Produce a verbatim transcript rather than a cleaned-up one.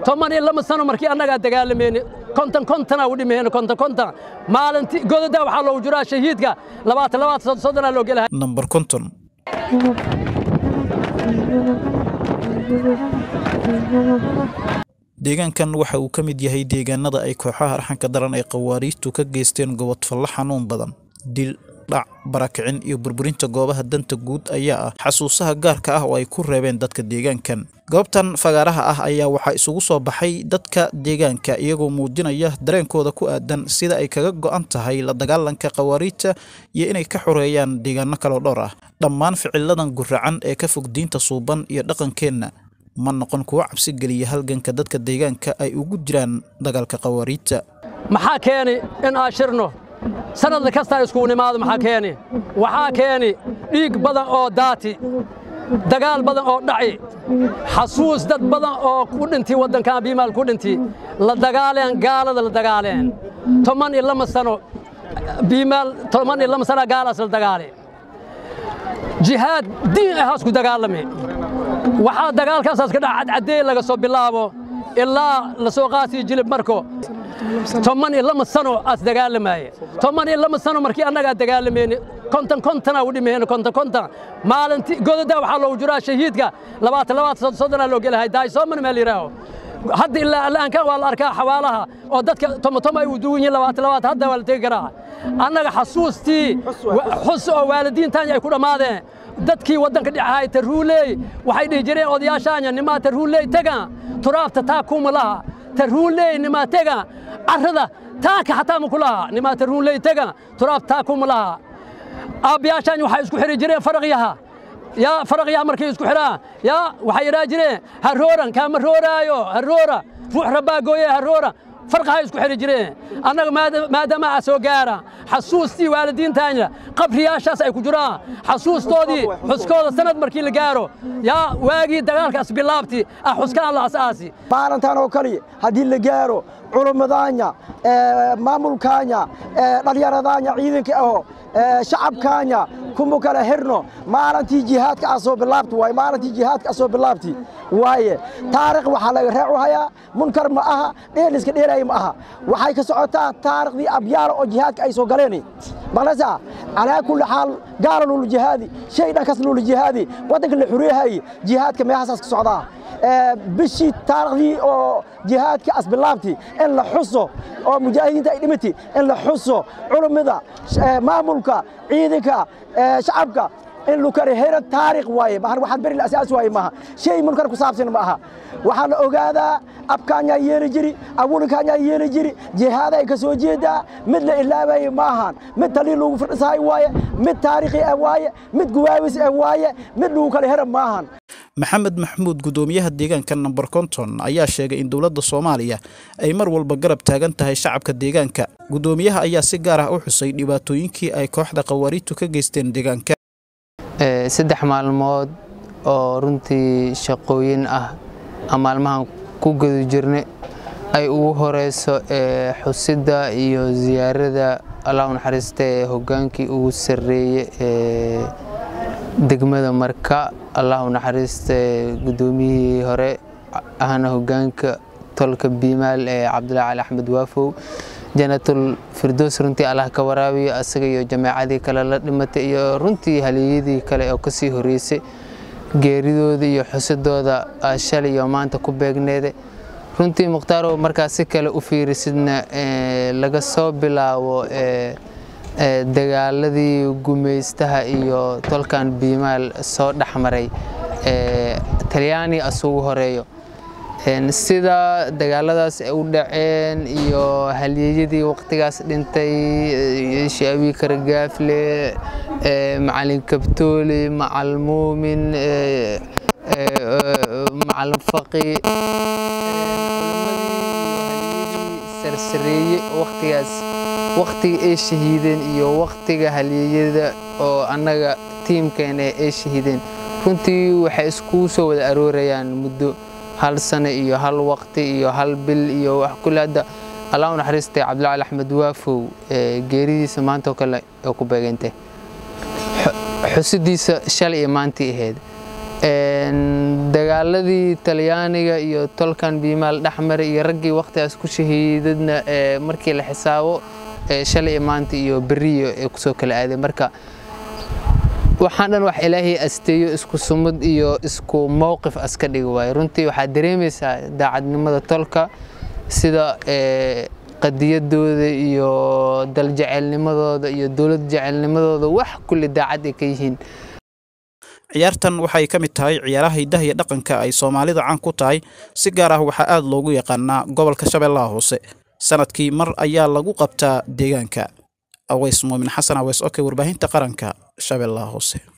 toban iyo laba sano markii annaga dagaalameen konton konton u dhimeen konton konton maalintii godada waxa loo jiraa shahiidka labaatan labaatan soddon loo gelahay number konton deegaankan waxa uu ka mid yahay deegaanada ay kooxaha arxanka daran ay qawaariijtu ka geysteen gobol falla xanuun badan dil dhac barakicin iyo burburinta goobaha danta guud ayaa ah xasuusaha gaarka ah oo ay ku reebeen dadka deegaankan goobtan fagaaraha ah ayaa waxa isugu soo baxay dadka deegaanka iyagoo muujinaya dareenkooda ku aadan sida ay kaga go'an tahay la dagaalanka qawaariijta iyo inay ka xoreeyaan deegaano kala dhowr ah dhammaan ficiladan guracan ee ka fog diinta suuban iyo dhaqankeena ma noqon kuwa cabsi geliya halganka dadka deegaanka ay ugu jiraan dagaalka qawaariijta maxaa keenay in aashirno sanad kasta isku nimaado maxaa keenay waxa keenay dhiig badan oo daati dagaal badan oo dhacay xasuus dad badan oo ku dhintay wadanka biimaal ku dhintay la dagaaleen gaalada la dagaaleen toban iyo laba sano biimaal toban iyo laba sano gaalaas la dagaaleen jihaad diin ah isku dagaalamay waxa dagaalkaas ka dhacay cadeey laga soo bilaabo ilaa la soo qaasi jilib marko toban iyo laba sano as dagaalamay toban iyo laba sano markii annaga dagaalameen konton konton u dhimeen konton konton maalintii godada waxa loo jiraa shahiidka labaatan labaatan soddon loo gelahay daay soo man meel yiraaho hadda ilaa aan ka wala arkaa xawaalaha oo dadka tomatom ay u duwan yihiin labaatan labaatan hadda wala tagi karaa annaga xasuustii xus oo waalidiintan ay ku dhamaadeen dadkii wadanka dhacay taruuley waxay dhigi jireen odayaashaanya nimaa taruuley taga turaabta taa kuma laha taruuley nimaa taga arada taa ka xataa ma kulaha nimaa taruuley taga turaabta taa kuma laha aabiyaashaan waxay isku xiri jireen farqiyaha يا فرق يا مركز كحرا يا وحيرا جري هرورا كام رورا هرورا روح ربا قويه هرورا فرق هاي اسكو حري جري انا ما دام اسو غارا حسوستي والدين تانيا قبل يا شاس اي كجرا حسوس تودي حسكودا سند مركي لا غارو يا واغي دغالكاس بلابتي حسكا الله اساسي بارنتان او كلي hadii la gaaro culumadaanya maamulkaanya dhalinyaradaanya ciidanka ah shacabkaanya kuma kala hirno maalintii jihaadka asoo bilaabti way maalintii jihaadka asoo bilaabti waaye taariikh waxa laga raaco haya munkar ma aha dheel iska dheeray ma aha waxay ka socotaa taariikhdii abyaal oo jihaadka ay soo galeen balasa ala kulli xaal gaaran ul jihaadi shay dhakas ul jihaadi wadanka la xuriyahay jihaadka meehaas ka socdaa bishii taariikhdii oo jihaadka as bilaabti in la xuso oo mujaahidiinta ay dhimatay in la xuso culimada maamulka ciidanka shacabka in lu kare heer taariikh waaye bahar waxa bari la asaas waaye ma shay munkar ku saabsan ma aha waxa la ogaadaa abkaanya yeeri jiri awulkaanya yeeri jiri jihaad ay ka soo jeedaa mid la ilaabay ma ahan mid tali lagu fadhisaay waaye mid taariikhi ah waaye mid guwaawis ah waaye mid lagu kale heer ma ahan maxamed maxmuud gudoomiyaha deegaanka number konton ayaa sheegay in dawladda Soomaaliya ay mar walba garab taagan tahay shacabka deegaanka gudoomiyaha ayaa si gaar ah u xusay dhibaatooyinkii ay kooxda qawaariijtu ka geysteen deegaanka ee saddex maalmood oo runtii shaqooyin ah maalmahan ku gudu jirnay ay ugu horeyso ee xusida iyo ziyaarada Allah u naxariistay hogaankii ugu sareeyay ee degmada marka Allah u naxariistay gudoomiyihii hore ahna hogaanka tolka biimaal ee Cabdullaahi Ali Axmed Waafow janatul firdaws runtii Allah ka waraabiyo asaga iyo jameecadii kale la dhimatay iyo runtii haliyadii kale oo ka sii horeysay geeridooda iyo xusidooda shalay iyo maanta ku beegneed runtii muqtaaro markaas si kale u fiirisidna laga soo bilaabo ee dagaaladii gumeystaha iyo tolkan biimaal soo dhaxmaray ee Talyaani asugu horeeyo een sida dagaaladaas ay u dhaceen iyo haliyadii waqtigaas dhintay shaabi kargaafle ee macallin kabtooli macal muumin ee macallin faqi sarsareeye waqtigaas waqtiga ay shahiideen iyo waqtiga haliyada oo anaga teamkeena ay shahiideen runtii waxay isku soo wada aroorayaan muddo hal sano iyo hal waqti iyo hal bil iyo wax kulada Allah u naxariistay Cabdullaahi Ali Axmed Waafow ee geeridiisa maanta oo kale oo ku beegantay xusidiisa shalay iyo maantii ahayd dagaaladii Talyaaniga iyo tolkan biimaal dhaxmar iyo raggii waqtigaas ku shahiidadna markii la xisaabo shalay maanta iyo bariyo ee ku soo kala aaday marka waxaan dhan wax Ilaahay asteeyo isku sumad iyo isku mowqif aska dhig waay runtii waxa dareemaysaa daacadnimada tolka sida qadiyadooda iyo dal jaceelnimadooda iyo dawlad jaceelnimadooda wax kulli daacad ay ka yihiin ciyaartan waxay ka mid tahay ciyaaraha hidaha iyo dhaqanka ay Soomaalida caan ku tahay si gaar ah waxa aad loogu yaqaanaa gobolka Shabeellaha Hoose sanadkii mar ayaa lagu qabtaa deegaanka Aweys Muumin Xasan Aweys oo ka warbaahinta qaranka Shabeellaha Hoose.